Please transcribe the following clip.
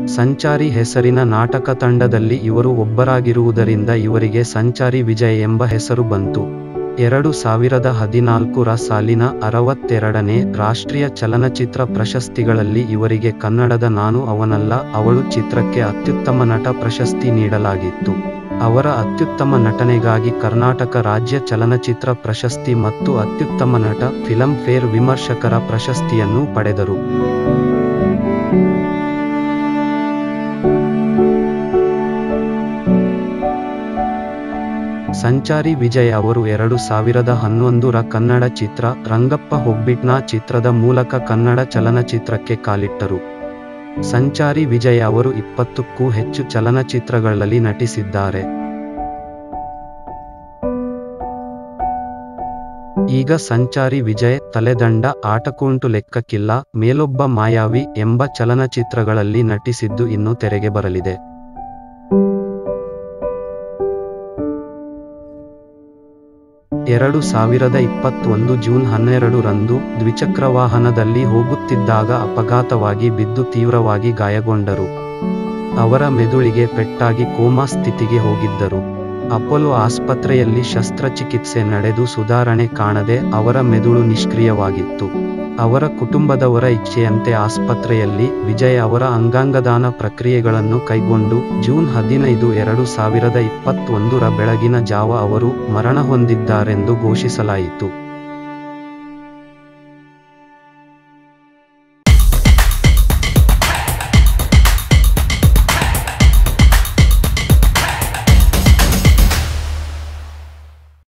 ಸಂಚಾರಿ ಹೆಸರಿನ ನಾಟಕ ತಂಡದಲ್ಲಿ ಇವರು ಒಬ್ಬರಾಗಿರುವುದರಿಂದ ಇವರಿಗೆ ಸಂಚಾರಿ ವಿಜಯ್ ಎಂಬ ಹೆಸರು ಬಂತು. 2014 ಸಾಲಿನ 62ನೇ ರಾಷ್ಟ್ರೀಯ ಚಲನಚಿತ್ರ ಪ್ರಶಸ್ತಿಗಳಲ್ಲಿ ಇವರಿಗೆ ಕನ್ನಡದ ನಾನು ಅವನಲ್ಲ ಅವಳು ಚಿತ್ರಕ್ಕೆ ಅತ್ಯುತ್ತಮ ನಟ ಪ್ರಶಸ್ತಿ ನೀಡಲಾಗಿತ್ತು. ಅವರ ಅತ್ಯುತ್ತಮ ನಟನೆಗಾಗಿ ಕರ್ನಾಟಕ ರಾಜ್ಯ ಚಲನಚಿತ್ರ ಪ್ರಶಸ್ತಿ ಮತ್ತು ಅತ್ಯುತ್ತಮ ನಟ ಫಿಲಂ ಫೇರ್ ವಿಮರ್ಶಕರ ಪ್ರಶಸ್ತಿಯನ್ನು ಪಡೆದರು. ಸಂಚಾರಿ ವಿಜಯ್ ಅವರು 2011 ಕನ್ನಡ ಚಿತ್ರ ರಂಗಪ್ಪ ಹೊಗ್ಬಿಟ್ನ ಚಿತ್ರದ ಮೂಲಕ ಕನ್ನಡ ಚಲನಚಿತ್ರಕ್ಕೆ ಕಾಲಿಟ್ಟರು. ಸಂಚಾರಿ ವಿಜಯ್ ಅವರು 20ಕ್ಕೂ ಹೆಚ್ಚು ಚಲನಚಿತ್ರಗಳಲ್ಲಿ ನಟಿಸಿದ್ದಾರೆ. ಈಗ ಸಂಚಾರಿ ವಿಜಯ್ ತಲೆದಂಡ, ಆಟಕ್ಕುಂಟು ಲೆಕ್ಕಕ್ಕಿಲ್ಲ, ಮೇಲೊಬ್ಬ ಮಾಯಾವಿ ಎಂಬ ಚಲನಚಿತ್ರಗಳಲ್ಲಿ ನಟಿಸಿದ್ದು ಇನ್ನು ತೆರೆಗೆ ಬರಲಿದೆ. 2021 ಜೂನ್ 12ರಂದು ದ್ವಿಚಕ್ರವಾಹನದಲ್ಲಿ ಹೋಗುತ್ತಿದ್ದಾಗ ಅಪಘಾತವಾಗಿ ಬಿದ್ದು ತೀವ್ರವಾಗಿ ಗಾಯಗೊಂಡರು. ಅವರ ಮೆದುಳಿಗೆ ಪೆಟ್ಟಾಗಿ ಕೋಮಾ ಸ್ಥಿತಿಗೆ ಹೋಗಿದ್ದರು. ಅಪೋಲೋ ಆಸ್ಪತ್ರೆಯಲ್ಲಿ ಶಸ್ತ್ರಚಿಕಿತ್ಸೆ ನಡೆದು ಸುಧಾರಣೆ ಕಾಣದೆ ಅವರ ಮೆದುಳು ನಿಷ್ಕ್ರಿಯವಾಗಿತ್ತು. ಅವರ ಕುಟುಂಬದವರ ಇಚ್ಛೆಯಂತೆ ಆಸ್ಪತ್ರೆಯಲ್ಲಿ ವಿಜಯ್ ಅವರ ಅಂಗಾಂಗದಾನ ಪ್ರಕ್ರಿಯೆಗಳನ್ನು ಕೈಗೊಂಡು ಜೂನ್ 15, 2021 ಬೆಳಗಿನ ಜಾವ ಅವರು ಮರಣ ಹೊಂದಿದ್ದಾರೆಂದು ಘೋಷಿಸಲಾಯಿತು.